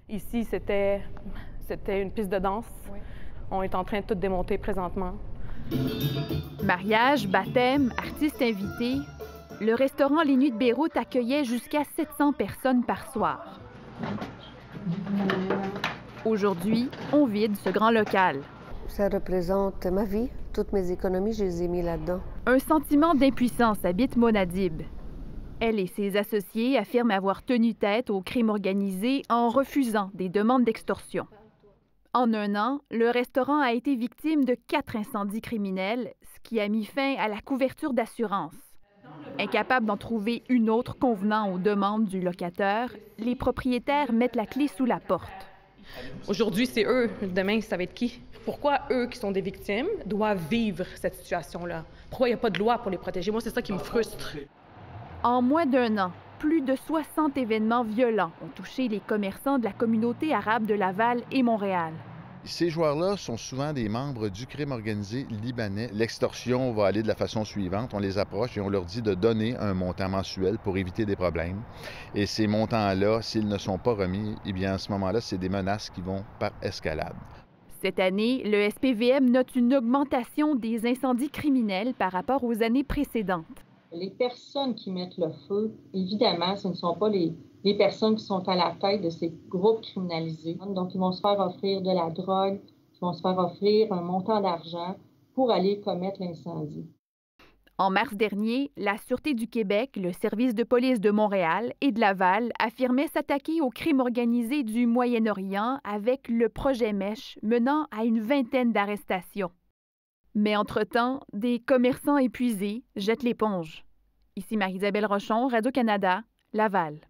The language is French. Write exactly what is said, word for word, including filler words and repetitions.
Ici, c'était c'était une piste de danse. Oui. On est en train de tout démonter présentement. Mariage, baptême, artistes invités, le restaurant Les Nuits de Beyrouth accueillait jusqu'à sept cents personnes par soir. Aujourd'hui, on vide ce grand local. Ça représente ma vie. Toutes mes économies, je les ai mis là-dedans. Un sentiment d'impuissance habite Mona Dib. Elle et ses associés affirment avoir tenu tête au crime organisé en refusant des demandes d'extorsion. En un an, le restaurant a été victime de quatre incendies criminels, ce qui a mis fin à la couverture d'assurance. Incapables d'en trouver une autre convenant aux demandes du locataire, les propriétaires mettent la clé sous la porte. Aujourd'hui, c'est eux. Demain, ça va être qui? Pourquoi eux, qui sont des victimes, doivent vivre cette situation-là? Pourquoi il n'y a pas de loi pour les protéger? Moi, c'est ça qui me frustre. En moins d'un an, plus de soixante événements violents ont touché les commerçants de la communauté arabe de Laval et Montréal. Ces joueurs-là sont souvent des membres du crime organisé libanais. L'extorsion va aller de la façon suivante. On les approche et on leur dit de donner un montant mensuel pour éviter des problèmes. Et ces montants-là, s'ils ne sont pas remis, eh bien, à ce moment-là, c'est des menaces qui vont par escalade. Cette année, le S P V M note une augmentation des incendies criminels par rapport aux années précédentes. Les personnes qui mettent le feu, évidemment, ce ne sont pas les, les personnes qui sont à la tête de ces groupes criminalisés. Donc, ils vont se faire offrir de la drogue, ils vont se faire offrir un montant d'argent pour aller commettre l'incendie. En mars dernier, la Sûreté du Québec, le service de police de Montréal et de Laval affirmaient s'attaquer au crime organisé du Moyen-Orient avec le projet Mèche, menant à une vingtaine d'arrestations. Mais entre-temps, des commerçants épuisés jettent l'éponge. Ici Marie-Isabelle Rochon, Radio-Canada, Laval.